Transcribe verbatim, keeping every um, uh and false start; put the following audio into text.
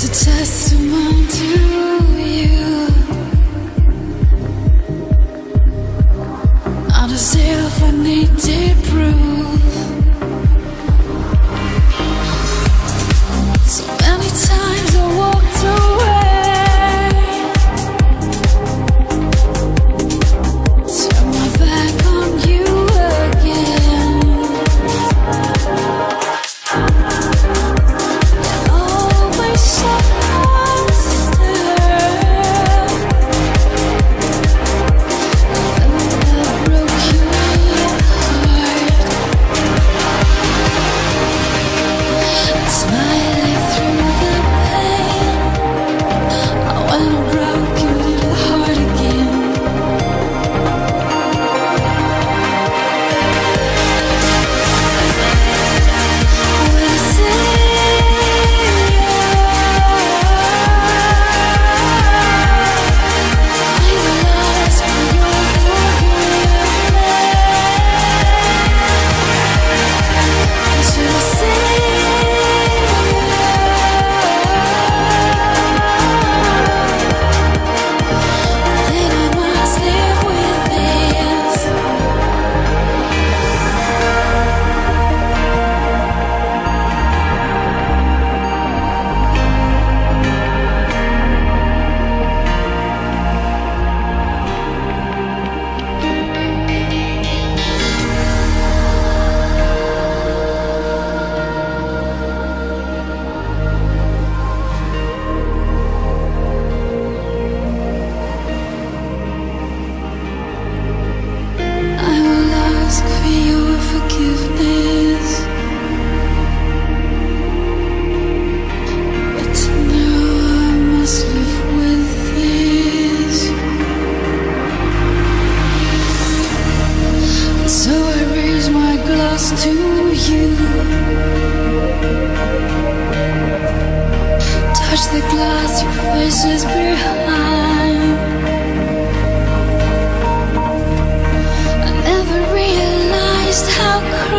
a testament to you, not as if I needed proof. So many times I walked away, turn my back on you again. You're always so constant, though I broke your heart. Smiling through the pain, oh, when I broke your little heart again. When I say I will ask for your forgiveness, should I say then I must live with this. I will ask for your forgiveness, but now I must live with this. So I raise my glass to you, touch the glass, your face is behind. I never realized how